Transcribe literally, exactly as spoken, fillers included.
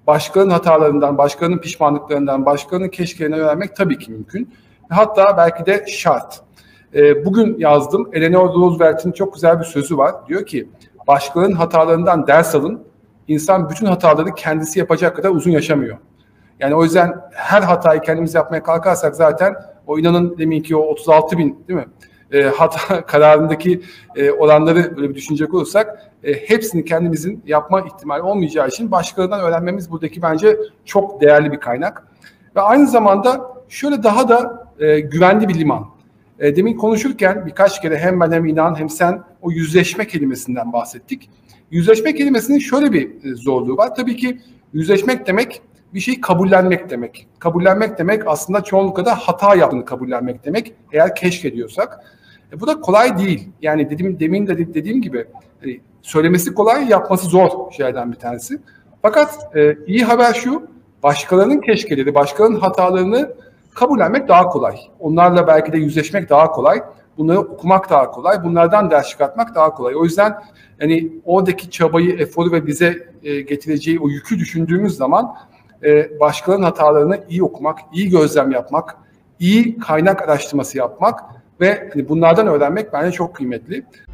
başkalarının hatalarından, başkalarının pişmanlıklarından, başkalarının keşkelerinden öğrenmek tabii ki mümkün. Hatta belki de şart. E, bugün yazdım, Eleanor Roosevelt'in çok güzel bir sözü var. Diyor ki, başkalarının hatalarından ders alın, İnsan bütün hataları kendisi yapacak kadar uzun yaşamıyor. Yani o yüzden her hatayı kendimiz yapmaya kalkarsak zaten o inanın deminki o otuz altı bin değil mi? E, hata kararındaki e, oranları böyle bir düşünecek olursak e, hepsini kendimizin yapma ihtimali olmayacağı için başkalarından öğrenmemiz buradaki bence çok değerli bir kaynak. Ve aynı zamanda şöyle daha da e, güvenli bir liman. E, demin konuşurken birkaç kere hem ben hem İnan hem sen o yüzleşme kelimesinden bahsettik. Yüzleşme kelimesinin şöyle bir zorluğu var. Tabii ki yüzleşmek demek bir şeyi kabullenmek demek. Kabullenmek demek aslında çoğunlukla da hata yaptığını kabullenmek demek. Eğer keşke diyorsak. E, bu da kolay değil. Yani dediğim, demin de dediğim gibi e, söylemesi kolay, yapması zor şeylerden bir tanesi. Fakat e, iyi haber şu, başkalarının keşkeleri, başkalarının hatalarını kabullenmek daha kolay. Onlarla belki de yüzleşmek daha kolay. Bunları okumak daha kolay. Bunlardan ders çıkartmak daha kolay. O yüzden hani oradaki çabayı, eforu ve bize e, getireceği o yükü düşündüğümüz zaman e, başkalarının hatalarını iyi okumak, iyi gözlem yapmak, iyi kaynak araştırması yapmak ve hani bunlardan öğrenmek bence çok kıymetli.